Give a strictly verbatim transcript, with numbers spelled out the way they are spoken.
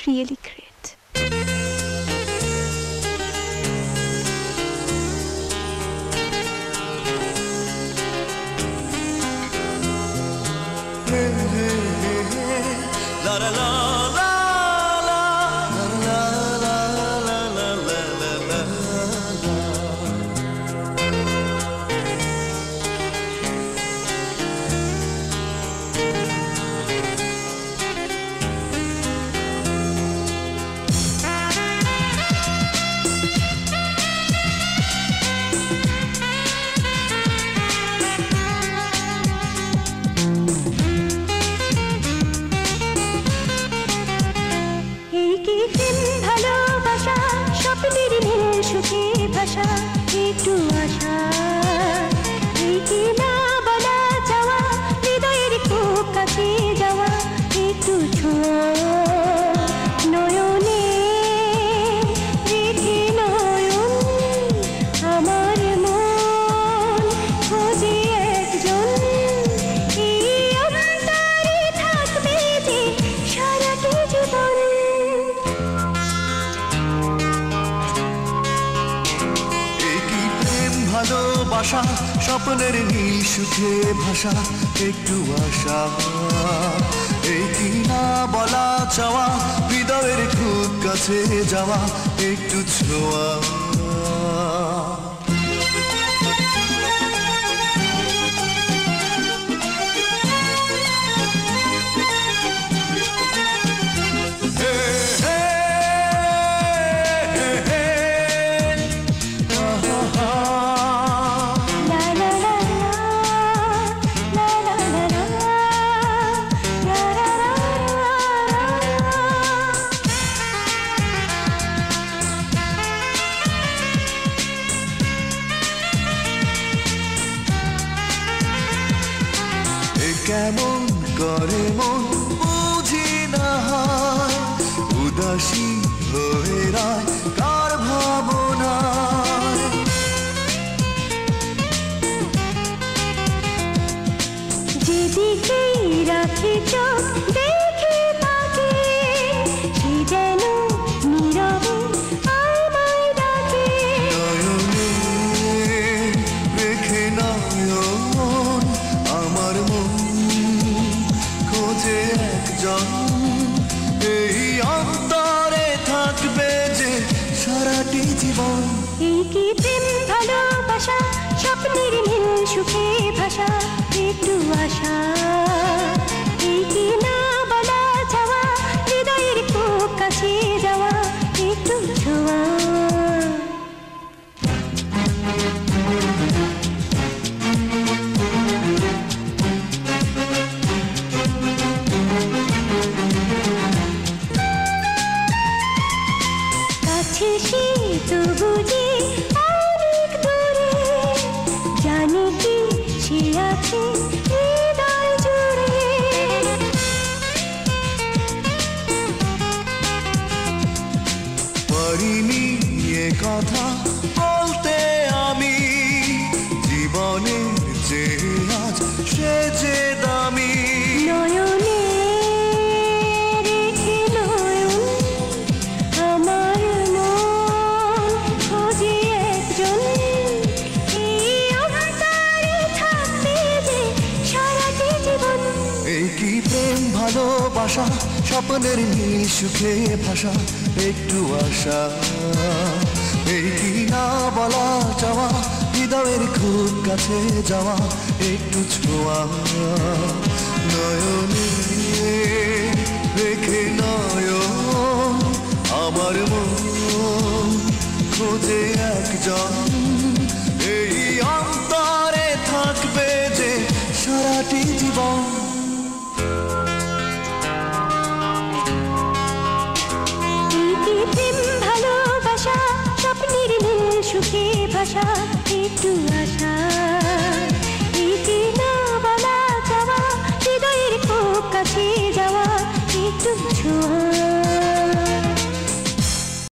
really great. La la la la la la la la la la la. একটু আশা এই কি না বলা যাওয়া হৃদয়ের খুব কাছে যাওয়া একটু ছোঁয়া নয়নে রেখে নয়ন আমার মন খোঁজে একজন এই অন্তরে থাকবে যে সারাটি জীবন। ভালোবাসা স্বপ্নের নীল সুখে ভাষা একটু আশা এই কি না বলা চাওয়া হৃদয়ের খুব কাছে যাওয়া একটু ছোঁয়া। কেমন করে মন বুঝি না হয় উদাসী হয়ে রায় কার ভাবনায় যেদিকেই রাখি চোখ দেখে তাকে সে যেন নীরবে আমায় ডাকে নয়নে রেখে নয়ন আমার মন খোঁজে একজন এই অন্তরে থাকবে যে সারাটি জীবন। এই কি প্রেম ভালোবাসা স্বপ্নের নীল সুখে ভাষা একটু আশা এই কি না বলা যাওয়া হৃদয়ের খুব কাছে যাওয়া একটু ছোঁয়া। সে তো বুঝি অনেক দূরে জানি কি সে আছে হৃদয় জুড়ে পারিনি এ কথা বলতে আমি জীবনের যে আজ সে যে দামি নয়নে রেখে নয়ন আমার মন খোঁজে একজন এই অন্তরে থাকবে যে সারাটি জীবন। এই কি প্রেম ভালোবাসা স্বপ্নের নীল সুখে ভাষা একটু আশা এই কি না বলা চাওয়া হৃদয়ের খুব কাছে যাওয়া একটু ছোঁয়া। নয়নে রেখে নয়ন আমার মন খোঁজে একজন এই অন্তরে থাকবে যে সারাটি জীবন। ভালোবাসা স্বপ্নের নীল সুখে ভাষা একটু আশা